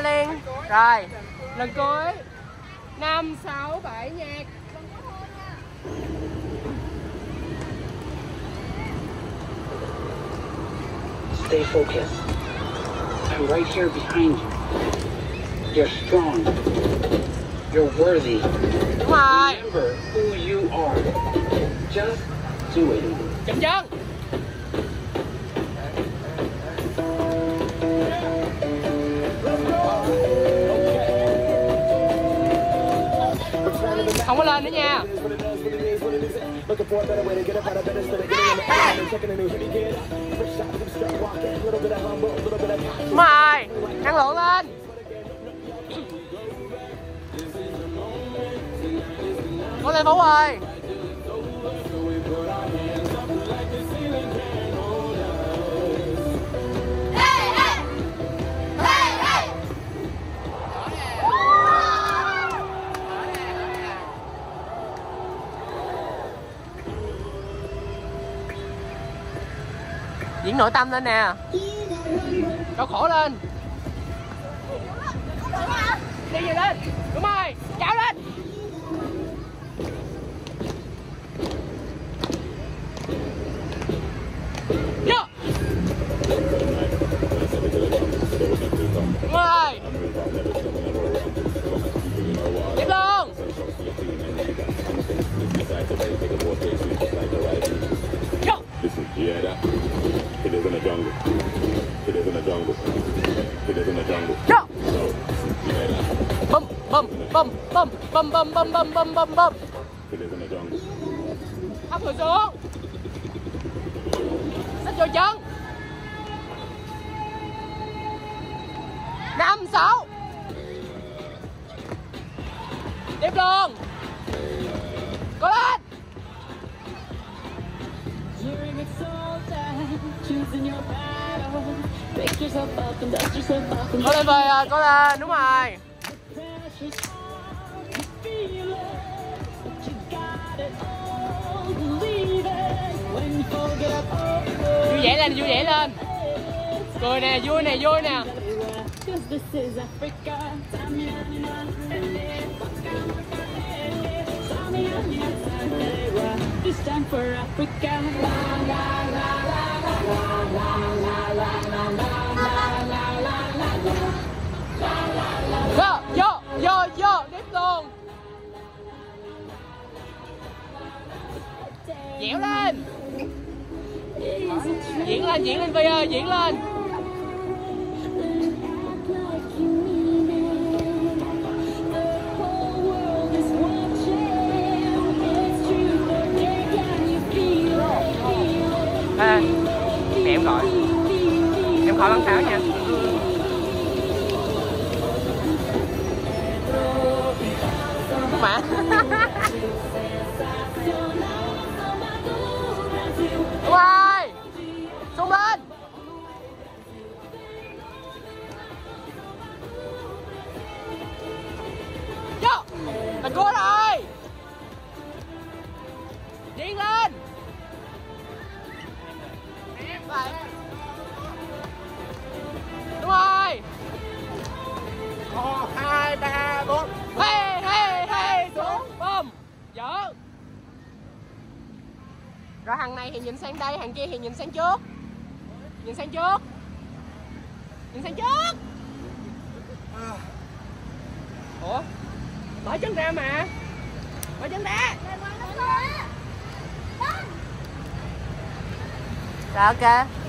liền. Rồi, lần cuối. 5, 6, 7 nhạc. Stay focused. I'm right here behind you. You're strong. You're worthy. Đúng rồi. Remember who you are. Just do it. Chậm chân. Không có lên nữa nha. Đúng rồi, năng lượng lên. Có lên Vũ ơi. Diễn nội tâm lên nè. Đau khổ lên. Đi về lên. Đúng rồi, chảo lên. Vô. Đúng rồi. Tiếp luôn. Vô. Yeah, that. It is in the jungle. It is in the jungle. It is in the jungle. Go. So, yeah, that. Bum bum bum bum bum bum bum bum bum bum bum. It is in the jungle. Thấp người xuống. Xách vô chân. 5, 6. Tiếp luôn. Cố lên. Cố lên về, cố lên, đúng rồi. Vui vẻ lên, vui vẻ lên. Cười nè, vui nè, vui nè. Vô, vô, vô, vô, tiếp luôn. Dẻo lên. Diễn lên Vi ơi, diễn lên. À, mẹ em gọi. Em khỏi bắn pháo nha. Mà Hoài xuống lên. Vô. Thành cô rồi. Điên lên. Đúng rồi. 1, 2, 3, 4. Hey hey hey xuống. Bum. Dở. Rồi thằng này thì nhìn sang đây, thằng kia thì nhìn sang trước. Nhìn sang trước. Nhìn sang trước. Ủa? Mở chân ra mà. Mở chân ra. Rồi ok.